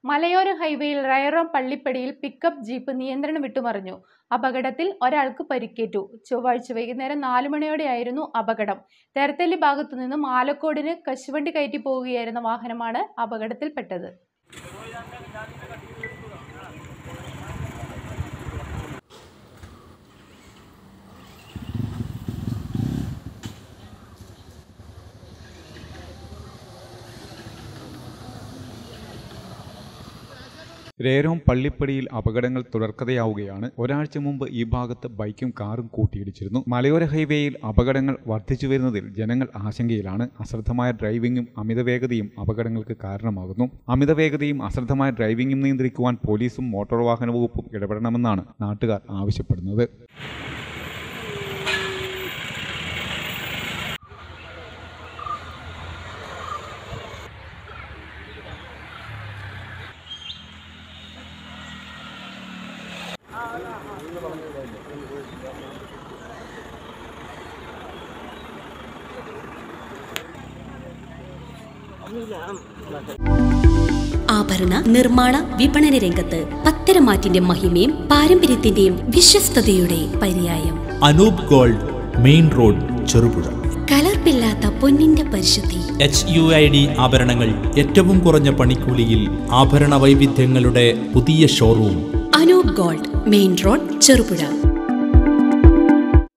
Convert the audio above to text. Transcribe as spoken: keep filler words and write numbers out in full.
മലയോര ഹൈവേയിൽ റയറോം പള്ളിപ്പടിയിൽ pickup jeep നിയന്ത്രണം വിട്ടുമറിഞ്ഞു. അപകടത്തിൽ ഒരാൾക്ക് പരിക്കേറ്റു. ചൊവ്വാഴ്ച വൈകുന്നേരം നാലു മണിയോടെയായിരുന്നു അപകടം. തേർത്തല്ലി ഭാഗത്തുനിന്നും ആലക്കോടിന് കശുവണ്ടി കയറ്റി പോവുകയായിരുന്ന വാഹനമാണ് അപകടത്തിൽപ്പെട്ടത്. റയറോം പള്ളിപ്പടിയിൽ അപകടങ്ങൾ തുടർക്കഥയാവുകയാണ്. ഒരാഴ്ച മുമ്പ് ഈ ഭാഗത്ത് ബൈക്കും കാറും കൂട്ടിയിടിച്ചിരുന്നു. മലയോര ഹൈവേയിൽ അപകടങ്ങൾ വർദ്ധിച്ചു വരുന്നതിൽ ജനങ്ങൾ ആശങ്കയിലാണ്. അശ്രദ്ധമായ ഡ്രൈവിംഗും അമിതവേഗതയും അപകടങ്ങൾക്ക് കാരണമാകുന്നു. അമിതവേഗതയും അശ്രദ്ധമായ ഡ്രൈവിംഗും നിയന്ത്രിക്കുവാൻ പോലീസും മോട്ടോർ വാഹന വകുപ്പും ഇടപെടണമെന്നാണ് നാട്ടുകാർ ആവശ്യപ്പെടുന്നത്. ആഭരണ നിർമ്മാണ വിപണന രംഗത്ത് പത്തരമാറ്റിന്റെ മഹിമയും പാരമ്പര്യത്തിന്റെയും വിശ്വസ്തയുടെ പര്യായം Anoop gold, main road, Cherupuzha. കലർപ്പില്ലാത്ത പൊന്നിന്റെ പരിശുദ്ധി. എച്ച് യു ഐ ഡി ആഭരണങ്ങൾ ഏറ്റവും കുറഞ്ഞ പണിക്കൂലിയിൽ. ആഭരണ വൈവിധ്യങ്ങളുടെ പുതിയ showroom Anoop gold, main road, Cherupuzha.